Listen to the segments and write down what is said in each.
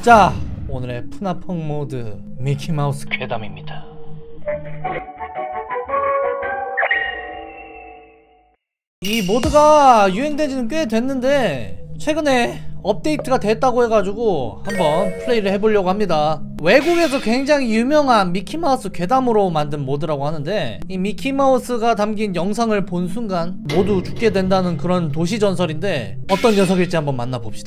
자, 오늘의 푸나펑 모드 미키마우스 괴담입니다. 이 모드가 유행된 지는 꽤 됐는데 최근에 업데이트가 됐다고 해가지고 한번 플레이를 해보려고 합니다. 외국에서 굉장히 유명한 미키마우스 괴담으로 만든 모드라고 하는데, 이 미키마우스가 담긴 영상을 본 순간 모두 죽게 된다는 그런 도시전설인데 어떤 녀석일지 한번 만나봅시다.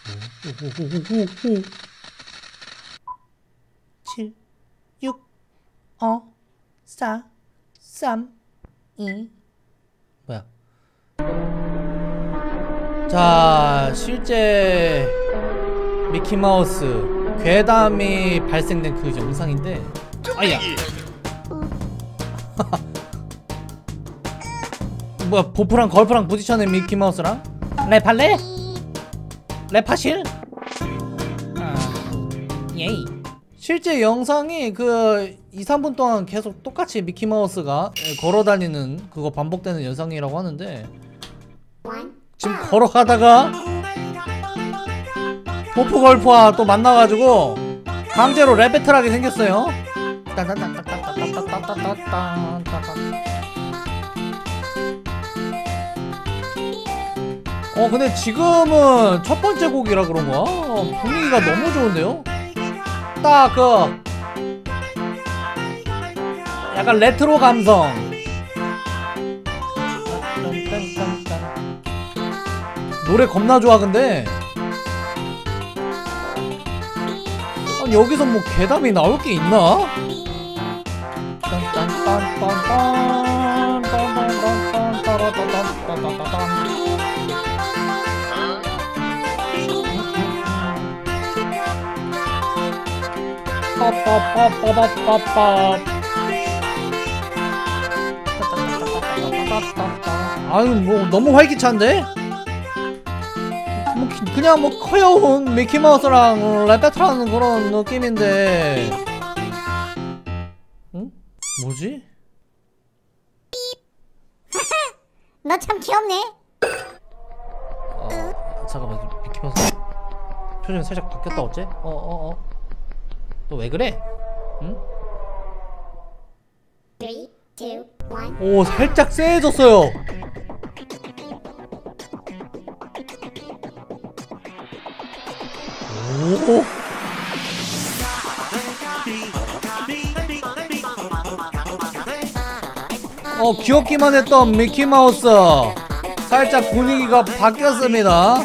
7 6 5 4 3 2 뭐야. 자, 실제 미키마우스 괴담이 발생된 그 영상인데, 아야 뭐야, 보프랑 걸프랑 부딪혀낸 미키마우스랑 랩할래? 랩하실? 예이. 실제 영상이 그 2-3분 동안 계속 똑같이 미키마우스가 걸어다니는 그거 반복되는 영상이라고 하는데, 지금 걸어가다가 보프 걸프와 또 만나가지고 강제로 랩 배틀하게 생겼어요. 근데 지금은 첫 번째 곡이라 그런가? 분위기가 너무 좋은데요? 딱 그 약간 레트로 감성. 노래 겁나 좋아. 근데 아니, 여기서 뭐 괴담이 나올 게 있나? 아유, 뭐 너무 활기찬데? 뭐 그냥 뭐 커여운 미키마우스랑 랩 배틀하는 그런 느낌인데, 응? 뭐지? 너 참 귀엽네. 잠깐만, 미키마우스 표정이 살짝 바뀌었다 어째? 너 왜 그래? 응? 3, 2, 1. 오, 살짝 쎄해졌어요. 오. 귀엽기만 했던 미키마우스 살짝 분위기가 바뀌었습니다.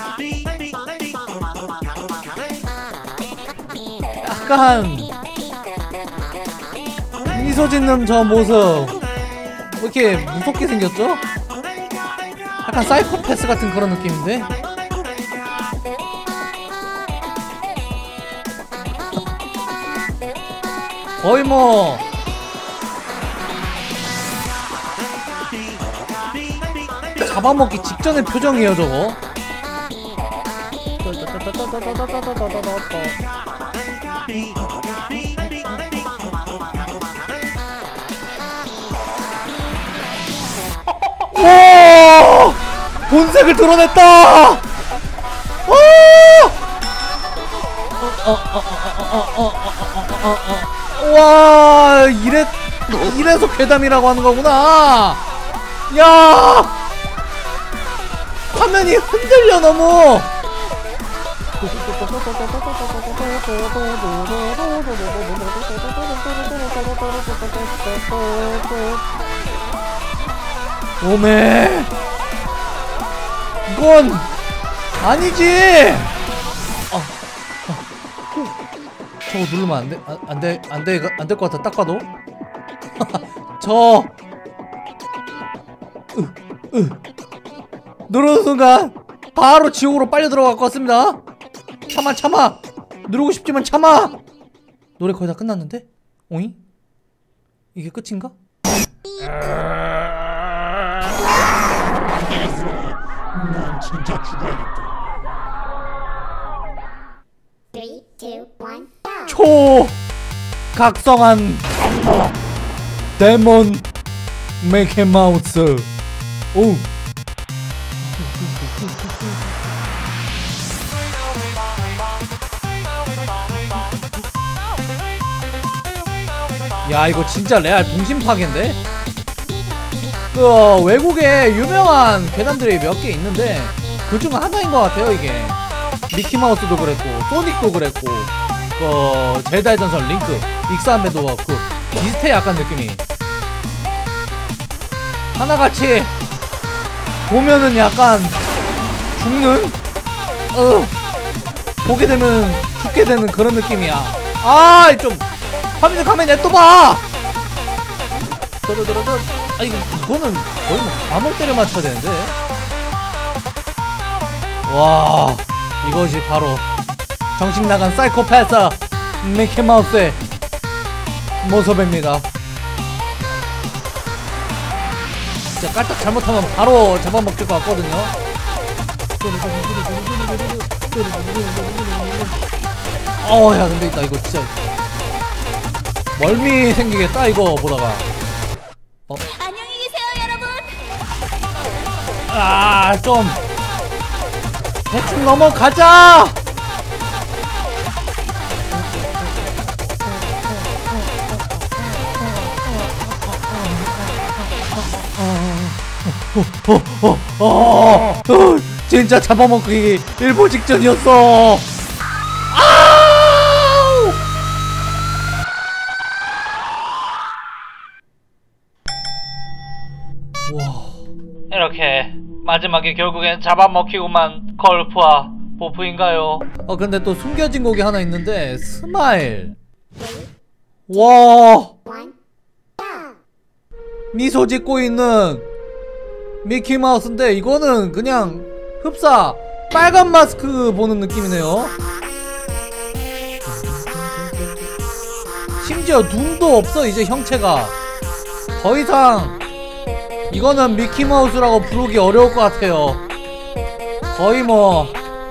약간 미소 짓는 저 모습 왜 이렇게 무섭게 생겼죠? 약간 사이코패스 같은 그런 느낌인데? 거의 뭐 잡아먹기 직전의 표정이에요 저거. 오! 본색을 드러냈다! 와, 이래서 괴담이라고 하는 거구나. 야, 화면이 흔들려 너무. 오메, 이건 아니지. 저거 누르면 안 될 것 같아. 딱 봐도. 누르는 순간 바로 지옥으로 빨려 들어갈 것 같습니다. 참아. 누르고 싶지만 참아. 노래 거의 다 끝났는데? 오잉? 이게 끝인가? 난 진짜 죽어야겠다. 3, 2, 1. 초각성한 데몬 미키마우스. 오. 야 이거 진짜 레알 동심 파괴인데? 그 외국에 유명한 괴담들이 몇 개 있는데 그중 하나인 것 같아요 이게. 미키마우스도 그랬고 소닉도 그랬고 그 젤다의 전설 링크 익사한배도 그 비슷해 약간 느낌이. 하나같이 보면은 약간 죽는? 보게 되면 죽게 되는 그런 느낌이야. 아 좀 화면에 가면 냅둬봐. 아 이거는 거의 뭐 감을 때려 맞춰야 되는데. 와 이것이 바로 정신 나간 사이코패스 미키마우스의 모습입니다. 진짜 깔딱 잘못하면 바로 잡아먹힐 것 같거든요. 야 근데 있다 이거 진짜 멀미 생기겠다 이거 보다가. 안녕히 계세요, 여러분. 좀 대충 넘어가자. 진짜 잡아먹기 일보 직전이었어. 와 이렇게 마지막에 결국엔 잡아먹히고만 걸프와 보프인가요? 근데 또 숨겨진 곡이 하나 있는데 스마일. 와 미소 짓고 있는 미키마우스인데 이거는 그냥 흡사 빨간 마스크 보는 느낌이네요. 심지어 눈도 없어 이제 형체가. 더 이상 이거는 미키마우스라고 부르기 어려울 것 같아요. 거의 뭐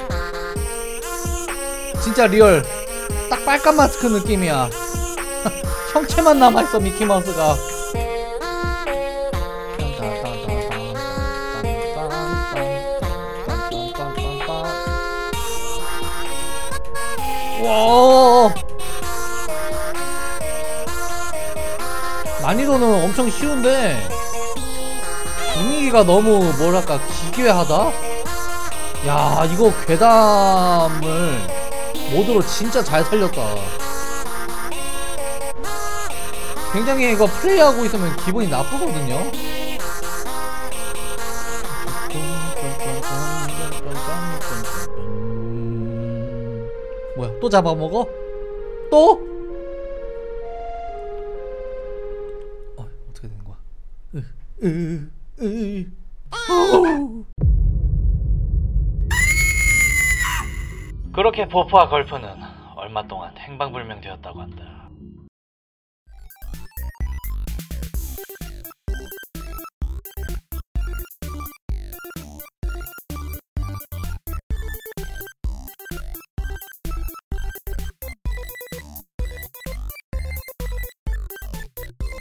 진짜 리얼 딱 빨간 마스크 느낌이야. 형체만 남아있어 미키마우스가. 와 난이도는 엄청 쉬운데 분위기가 너무 뭐랄까 기괴하다? 야 이거 괴담을 모드로 진짜 잘 살렸다. 굉장히 이거 플레이하고 있으면 기분이 나쁘거든요. 뭐야 또 잡아먹어? 또? 어떻게 되는 거야? 그렇게 보프와 걸프는 얼마 동안 행방불명되었다고 한다.